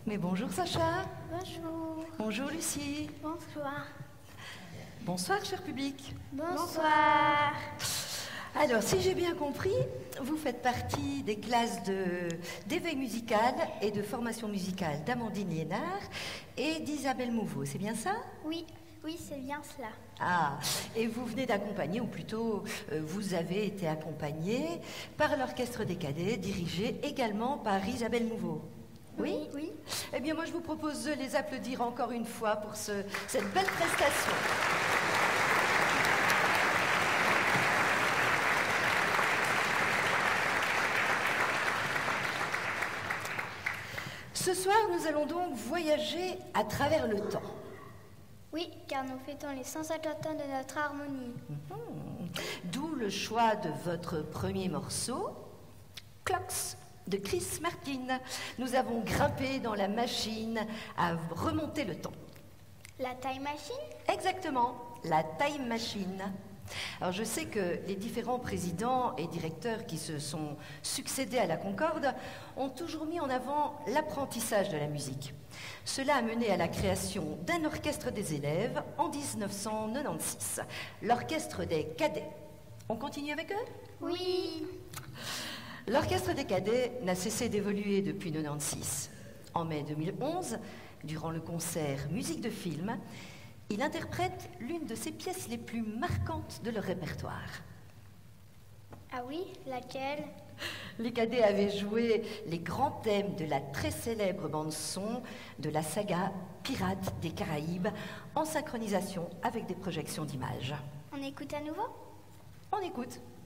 Mais bonjour Sacha. Bonjour. Bonjour Lucie. Bonsoir. Bonsoir cher public. Bonsoir. Alors si j'ai bien compris, vous faites partie des classes d'éveil musical et de formation musicale d'Amandine Liénard et d'Isabelle Mouveau, c'est bien ça? Oui, c'est bien cela. Ah, et vous venez d'accompagner, ou plutôt vous avez été accompagné par l'Orchestre des Cadets, dirigé également par Isabelle Mouveau. Oui? Oui. Eh bien moi je vous propose de les applaudir encore une fois pour cette belle prestation. Ce soir, nous allons donc voyager à travers le temps. Oui, car nous fêtons les 150 ans de notre harmonie. D'où le choix de votre premier morceau, Clocks, de Chris Martin. Nous avons grimpé dans la machine à remonter le temps. La Time Machine? Exactement, la Time Machine. Alors je sais que les différents présidents et directeurs qui se sont succédés à la Concorde ont toujours mis en avant l'apprentissage de la musique. Cela a mené à la création d'un orchestre des élèves en 1996, l'Orchestre des Cadets. On continue avec eux? Oui. L'Orchestre des Cadets n'a cessé d'évoluer depuis 1996. En mai 2011, durant le concert Musique de film, il interprète l'une de ses pièces les plus marquantes de leur répertoire. Ah oui, laquelle? Les Cadets avaient joué les grands thèmes de la très célèbre bande-son de la saga Pirates des Caraïbes en synchronisation avec des projections d'images. On écoute à nouveau? On écoute.